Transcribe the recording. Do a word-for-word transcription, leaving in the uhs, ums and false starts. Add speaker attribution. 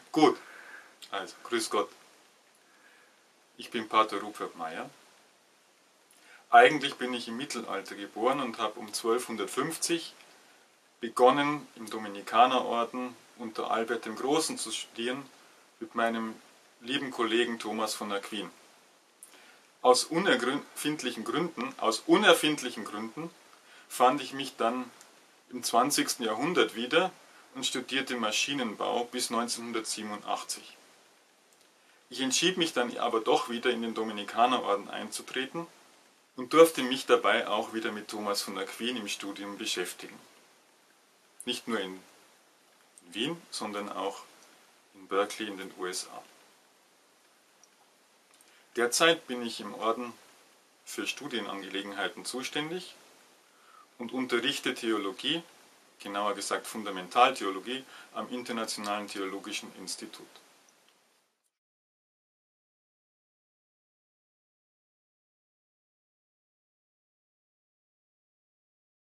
Speaker 1: Gut, also grüß Gott. Ich bin Pater Rupert Mayr. Eigentlich bin ich im Mittelalter geboren und habe um zwölfhundertfünfzig begonnen, im Dominikanerorden unter Albert dem Großen zu studieren, mit meinem lieben Kollegen Thomas von Aquin. Aus unerfindlichen Gründen, aus unerfindlichen Gründen fand ich mich dann im zwanzigsten Jahrhundert wieder und studierte Maschinenbau bis neunzehnhundertsiebenundachtzig. Ich entschied mich dann aber doch wieder in den Dominikanerorden einzutreten und durfte mich dabei auch wieder mit Thomas von Aquin im Studium beschäftigen. Nicht nur in Wien, sondern auch in Berkeley in den U S A. Derzeit bin ich im Orden für Studienangelegenheiten zuständig und unterrichte Theologie, genauer gesagt Fundamentaltheologie, am Internationalen Theologischen Institut.